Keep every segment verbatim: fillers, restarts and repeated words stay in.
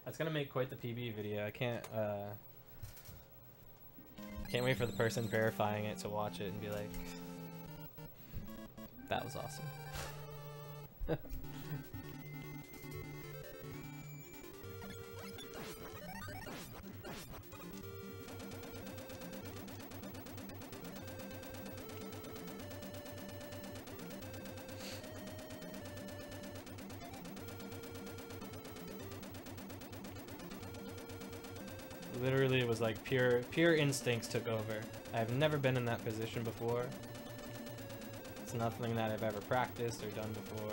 That's gonna make quite the P B video. I can't, uh... Can't wait for the person verifying it to watch it and be like... That was awesome. Literally, it was like pure, pure instincts took over. I've never been in that position before. It's nothing that I've ever practiced or done before.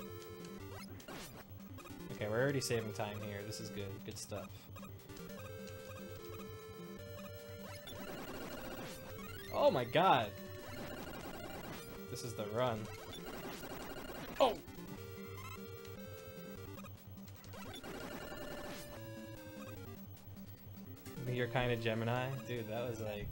Okay, we're already saving time here. This is good. Good stuff. Oh my god! This is the run. Oh! You're kind of Gemini? Dude, that was like...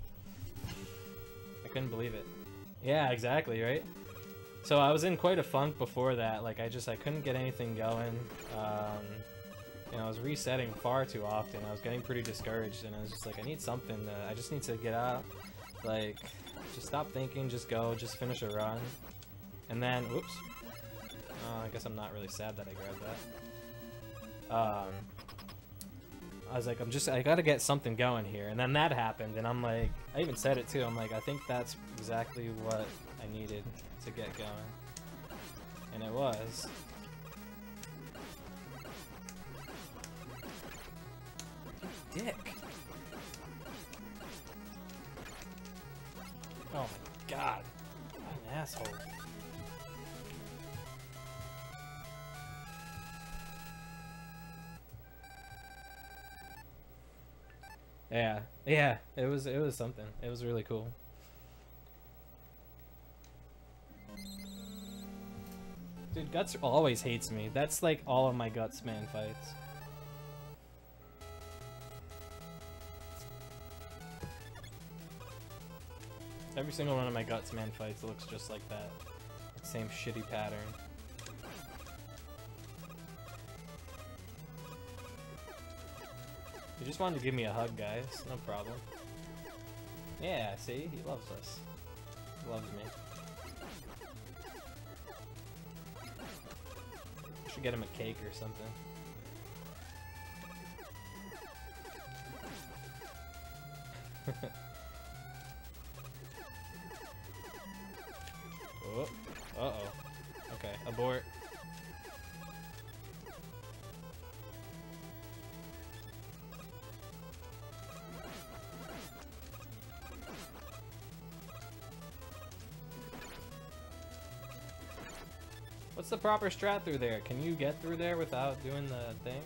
I couldn't believe it. Yeah, exactly, right? So I was in quite a funk before that. Like, I just, I couldn't get anything going. Um, you know, I was resetting far too often. I was getting pretty discouraged, and I was just like, I need something. To, I just need to get out. Like, just stop thinking, just go, just finish a run. And then, whoops. Uh, I guess I'm not really sad that I grabbed that. Um... I was like, I'm just, I gotta get something going here. And then that happened, and I'm like, I even said it too, I'm like, I think that's exactly what I needed to get going. And it was. Dick. Oh my god. What an asshole. Yeah, yeah, it was it was something. It was really cool. Dude, Guts always hates me. That's like all of my Guts man fights. Every single one of my Guts man fights looks just like that. Same shitty pattern. He just wanted to give me a hug, guys. No problem. Yeah, see? He loves us. He loves me. I should get him a cake or something. Oh. Uh-oh. Okay, abort. What's the proper strat through there? Can you get through there without doing the thing?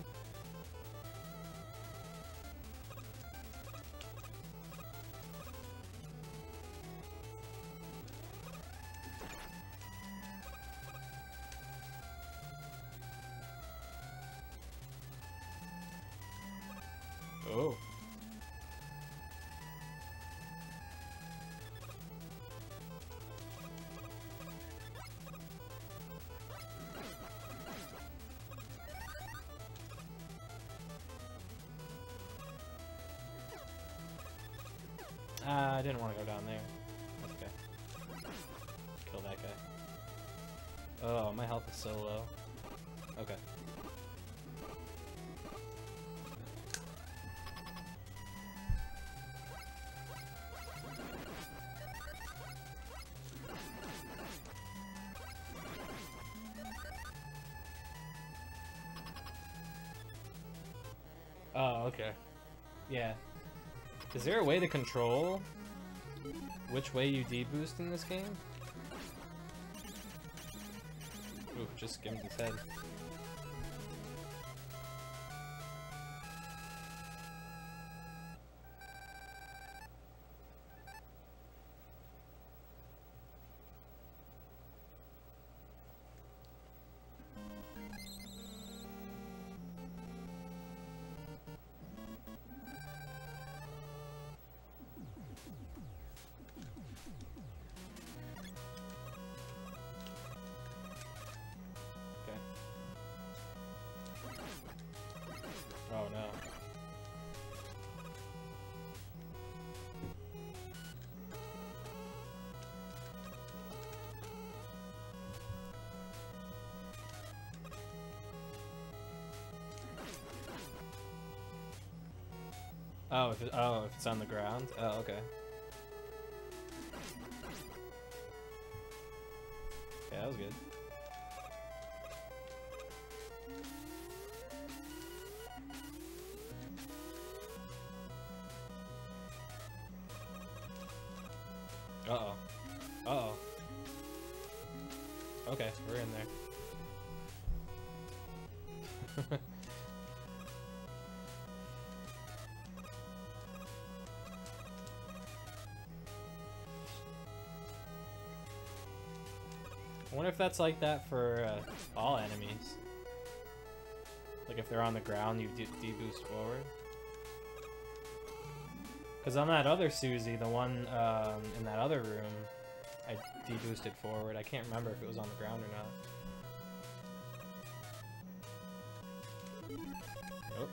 Oh. Uh, I didn't want to go down there. That's okay. Kill that guy. Oh, my health is so low. Okay. Oh, okay. Yeah. Is there a way to control which way you deboost in this game? Ooh, just skimmed his head. Oh, if it, oh, if it's on the ground? Oh, okay. Yeah, that was good. Uh-oh. Uh-oh. Okay, we're in there. I wonder if that's like that for uh, all enemies. Like if they're on the ground, you de-boost forward. Because on that other Susie, the one um, in that other room, I de-boosted forward. I can't remember if it was on the ground or not. Nope.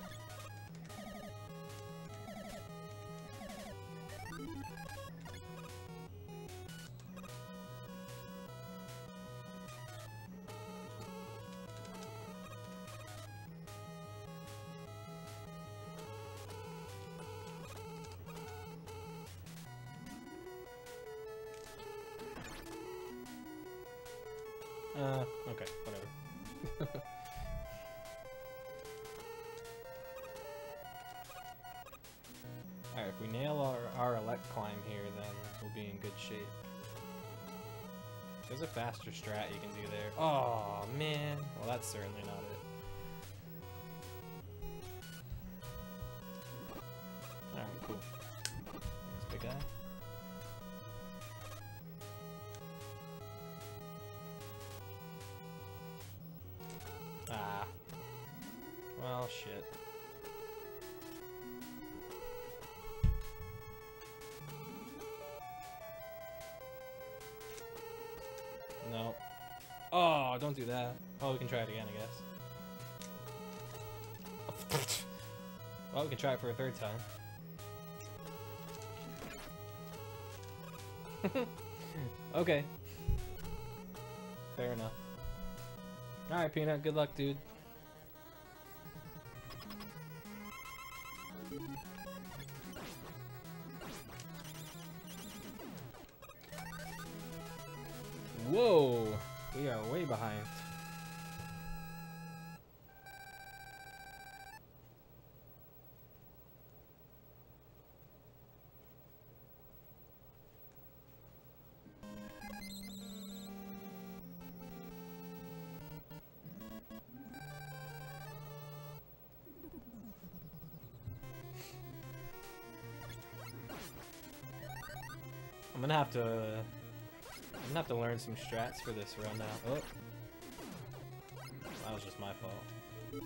Uh, okay, whatever. Alright, if we nail our, our elect climb here, then we'll be in good shape. There's a faster strat you can do there. Oh, man. Well, that's certainly not it. Alright, cool. This big guy. Ah. Well, shit. No. Oh, don't do that. Oh, we can try it again, I guess. Well, we can try it for a third time. Okay. Fair enough. Alright, Peanut, good luck, dude. Whoa! We are way behind. I'm gonna have to I'm gonna have to learn some strats for this run now. Oh. That was just my fault.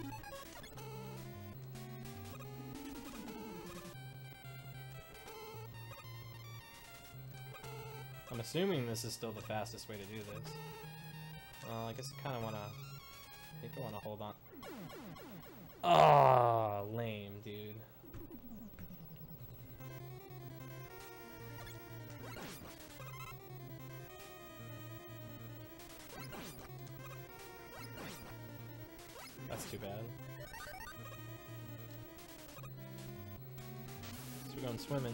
I'm assuming this is still the fastest way to do this. Well, I guess I kinda wanna I think I wanna hold on. Oh, lame, dude. That's too bad. So we're going swimming.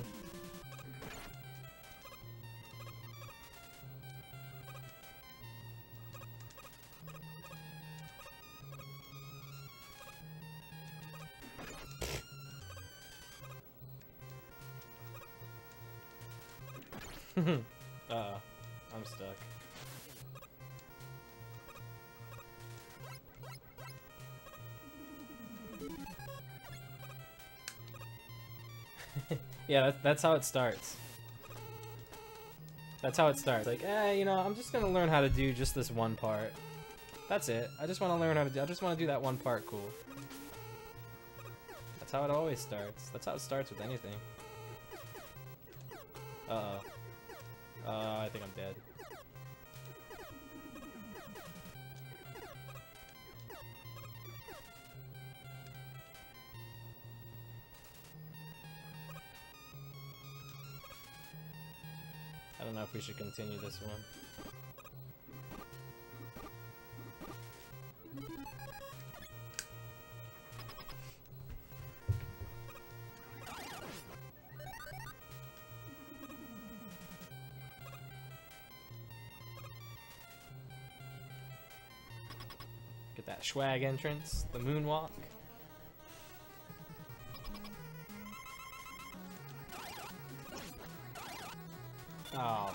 Uh-oh. I'm stuck. Yeah, that's, that's how it starts. That's how it starts. Like, eh, you know, I'm just gonna learn how to do just this one part. That's it. I just want to learn how to do. I just want to do that one part cool. That's how it always starts. That's how it starts with anything. Uh-oh. Uh, I think I'm dead. I don't know if we should continue this one. That swag entrance, the moonwalk. Oh.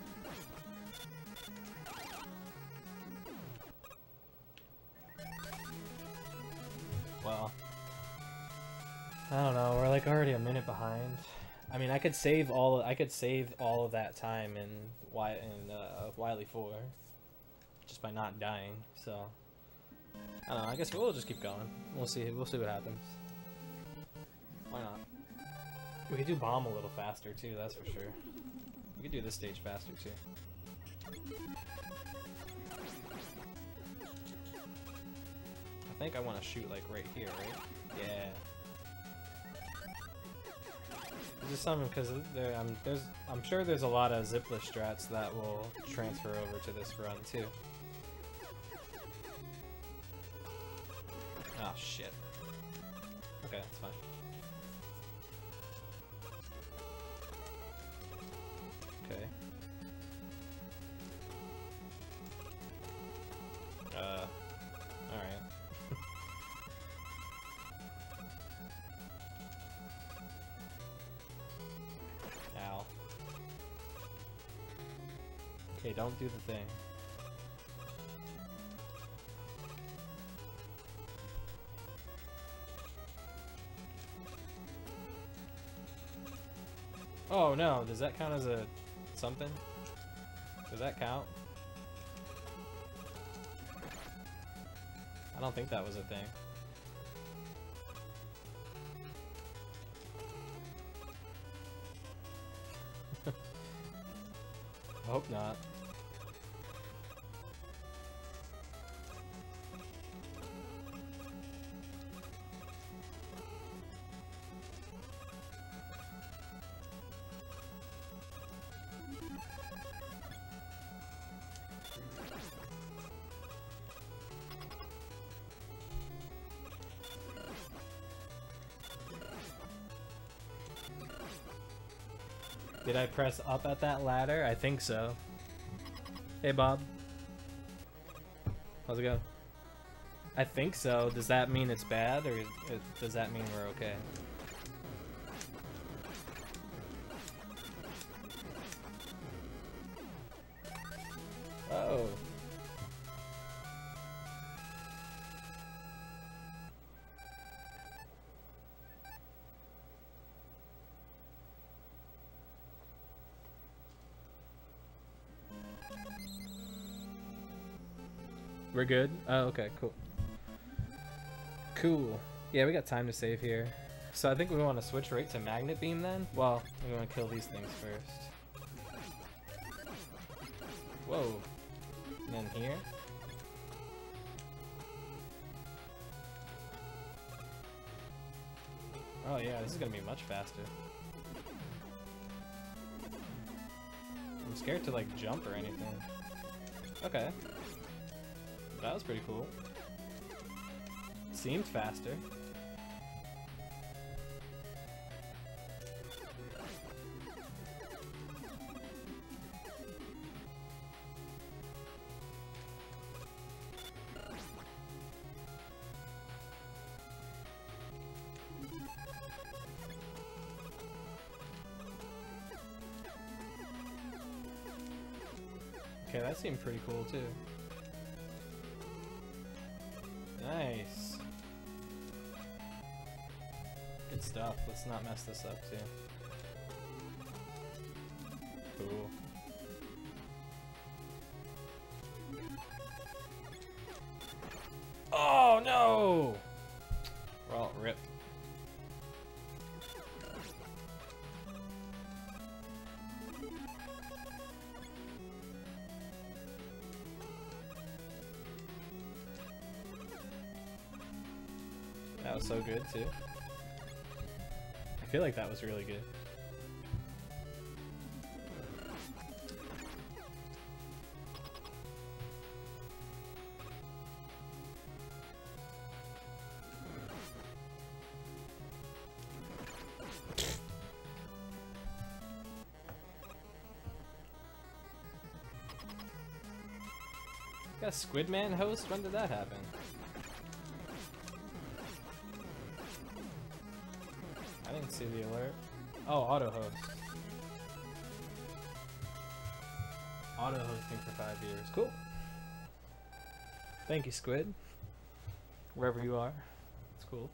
Well, I don't know. We're like already a minute behind. I mean, I could save all. I could save all of that time in Wi in uh, Wily four, just by not dying. So I don't know. I guess we'll just keep going. We'll see. We'll see what happens. Why not? We could do bomb a little faster too. That's for sure. We could do this stage faster too. I think I want to shoot like right here, right? Yeah. Just something because there, um, there's, I'm sure there's a lot of ziplish strats that will transfer over to this run too. Oh shit. Okay, that's fine. Okay. Uh, alright. Ow. Okay, don't do the thing. Oh no, does that count as a something? Does that count? I don't think that was a thing. I hope not. Did I press up at that ladder? I think so. Hey Bob. How's it go? I think so. Does that mean it's bad, or does that mean we're okay? Oh. We're good? Oh, okay, cool. Cool. Yeah, we got time to save here. So I think we want to switch right to Magnet Beam then? Well, we want to kill these things first. Whoa. And then here? Oh yeah, this is gonna be much faster. I'm scared to like jump or anything. Okay. That was pretty cool. Seemed faster. Okay, that seemed pretty cool too. Nice. Good stuff. Let's not mess this up too. Cool. Oh no! We're all ripped. That was so good too. I feel like that was really good. Got a Squidman host? When did that happen? see the alert. Oh, auto host. Auto hosting for five years. Cool. Thank you, Squid. Wherever you are. It's cool.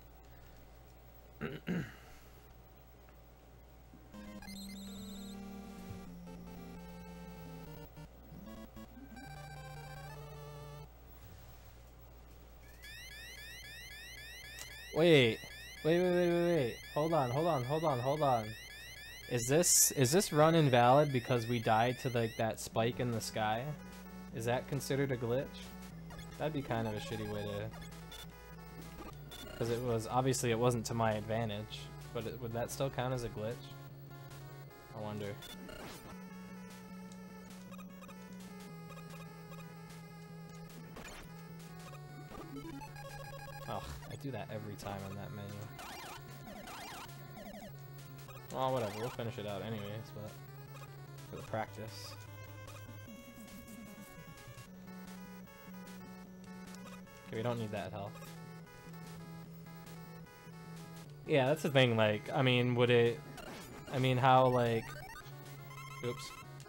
Wait. Wait, wait, wait, wait, wait. Hold on, hold on, hold on, hold on. Is this is this run invalid because we died to like that spike in the sky? Is that considered a glitch? That'd be kind of a shitty way to... Because it was, obviously it wasn't to my advantage, but it, would that still count as a glitch? I wonder. Oh, I do that every time on that menu. Well, whatever, we'll finish it out anyways, but for the practice. Okay, we don't need that health. Yeah, that's the thing, like, I mean, would it... I mean, how, like... Oops.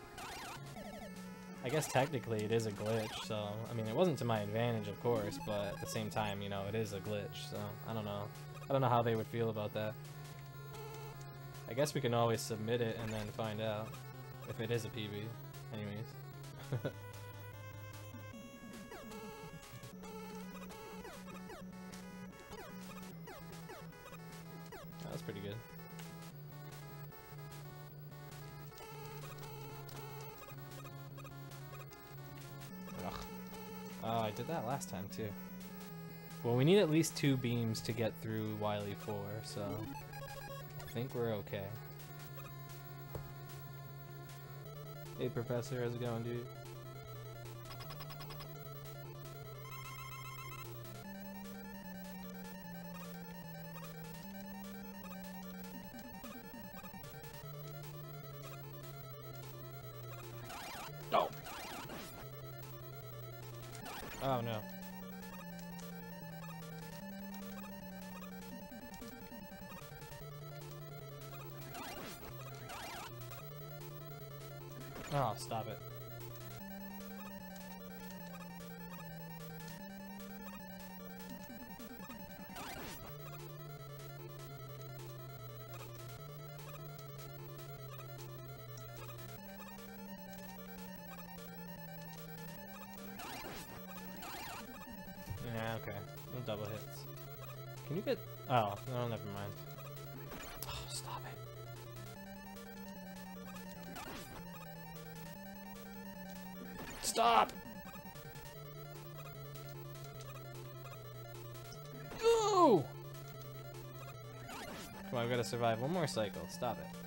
I guess technically it is a glitch, so... I mean, it wasn't to my advantage, of course, but at the same time, you know, it is a glitch, so... I don't know. I don't know how they would feel about that. I guess we can always submit it and then find out if it is a P B. Anyways. That was pretty good. Ugh. Oh, I did that last time too. Well, we need at least two beams to get through Wily four, so... I think we're okay. Hey Professor, how's it going, dude? Oh! Oh no. Oh, stop it. Yeah, okay. No double hits. Can you get... Oh, no, never mind. Oh, stop it. Stop! No! Come on, I've got to survive one more cycle. Stop it.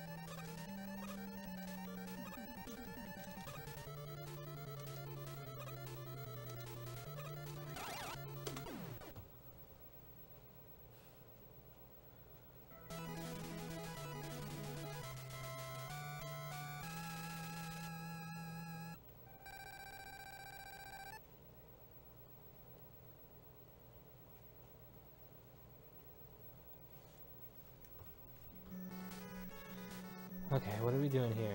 Okay, what are we doing here?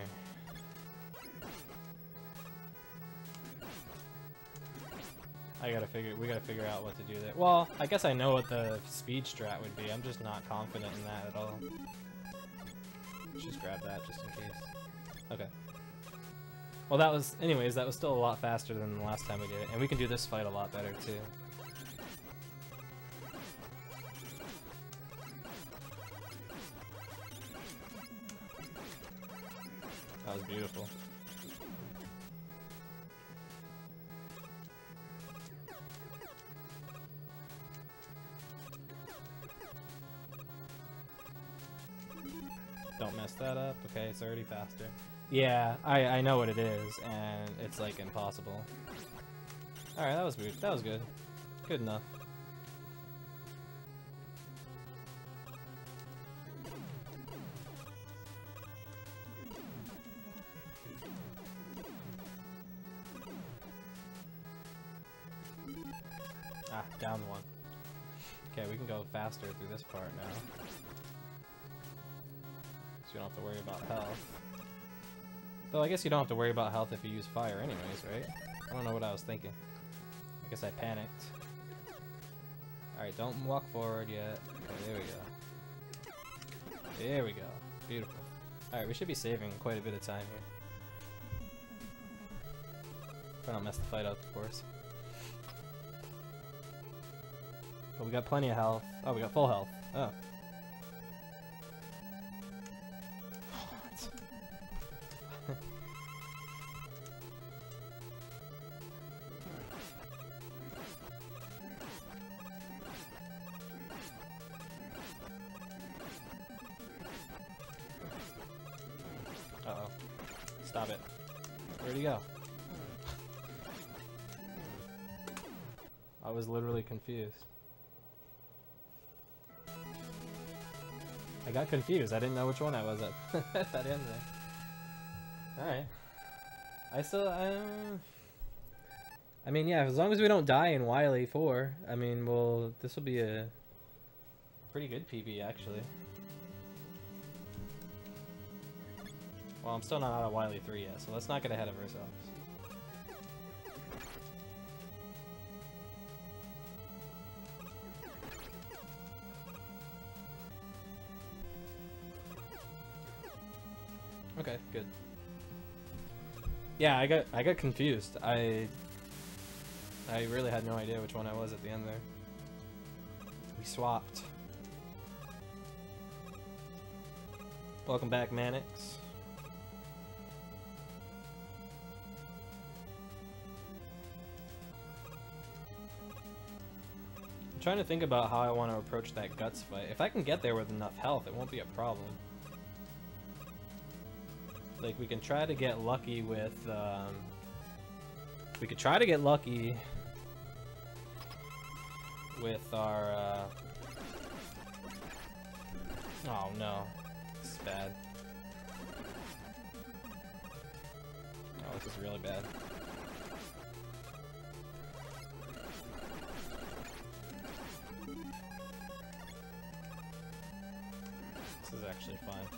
I gotta figure, we gotta figure out what to do there. Well, I guess I know what the speed strat would be. I'm just not confident in that at all. Let's just grab that just in case. Okay. Well, that was, anyways, that was still a lot faster than the last time we did it. And we can do this fight a lot better, too. That was beautiful. Don't mess that up. Okay, it's already faster. Yeah, I, I know what it is, and it's like impossible. Alright, that was weird. That was good. Good enough. Ah, down one. Okay, we can go faster through this part now. you don't have to worry about health. Though I guess you don't have to worry about health if you use fire anyways, right? I don't know what I was thinking. I guess I panicked. Alright, don't walk forward yet. Okay, there we go. There we go. Beautiful. Alright, we should be saving quite a bit of time here. Try not mess the fight up, of course. But we got plenty of health. Oh, we got full health. Oh. Uh-oh. Stop it. Where'd he go? I was literally confused. I got confused. I didn't know which one I was at at that end there. Alright. I still, uh... I mean, yeah, as long as we don't die in Wily four, I mean, well, this will be a pretty good P B, actually. Well, I'm still not out of Wily three yet, so let's not get ahead of ourselves. Okay, good. Yeah, I got I got confused. I I really had no idea which one I was at the end there. We swapped. Welcome back, Manix. I'm trying to think about how I want to approach that Guts fight. If I can get there with enough health, it won't be a problem. Like, we can try to get lucky with, um... we could try to get lucky with our, uh... oh, no. This is bad. Oh, this is really bad. This is actually fine.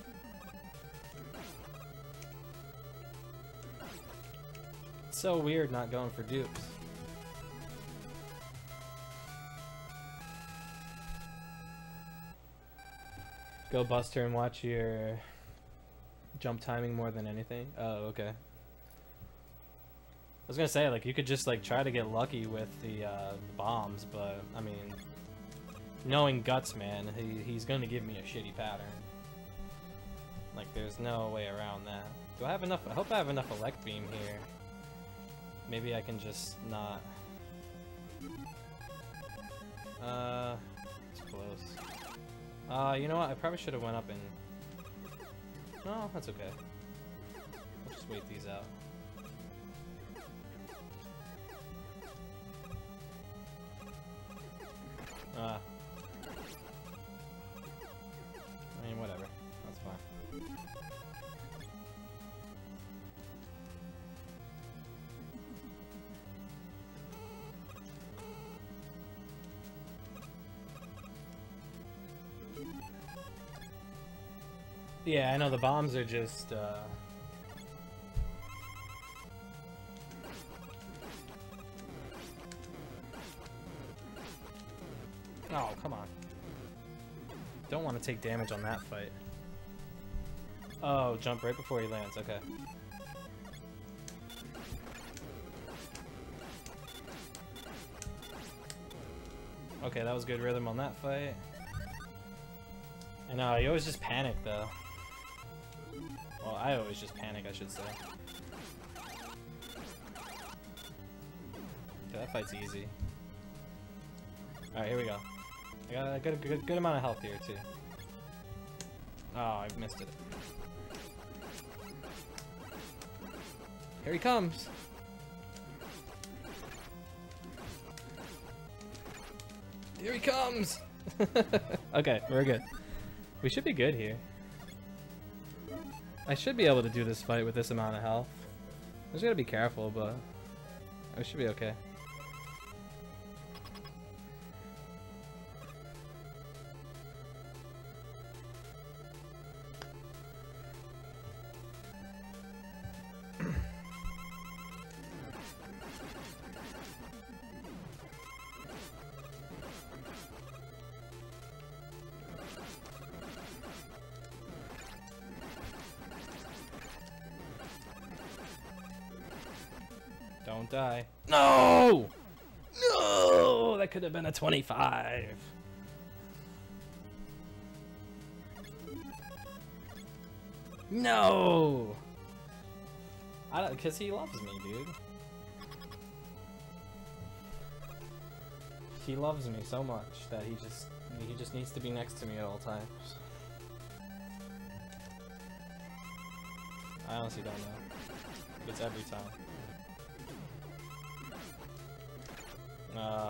It's so weird not going for dupes. Go Buster and watch your jump timing more than anything. Oh, okay. I was gonna say, like, you could just like try to get lucky with the uh, bombs, but I mean, knowing Guts, man, he, he's gonna give me a shitty pattern. Like, there's no way around that. Do I have enough? I hope I have enough Elect Beam here. Maybe I can just not. Uh, it's close. Uh, you know what? I probably should have went up and. No, that's okay. I'll just wait these out. Ah. I mean, whatever. That's fine. Yeah, I know the bombs are just, uh... oh, come on. Don't want to take damage on that fight. Oh, jump right before he lands, okay. Okay, that was good rhythm on that fight. I know, you always just panic though. Well, I always just panic, I should say. Okay, that fight's easy. Alright, here we go. I got a good, good, good amount of health here, too. Oh, I missed it. Here he comes! Here he comes! Okay, we're good. We should be good here. I should be able to do this fight with this amount of health. I just gotta be careful, but I should be okay. Don't die. No! No! That could have been a twenty-five. No! I don't, because he loves me, dude. He loves me so much that he just he just needs to be next to me at all times. I honestly don't know. It's every time. Uh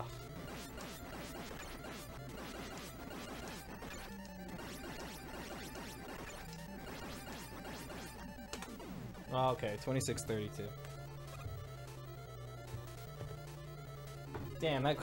Oh, okay, twenty-six thirty-two. Damn, that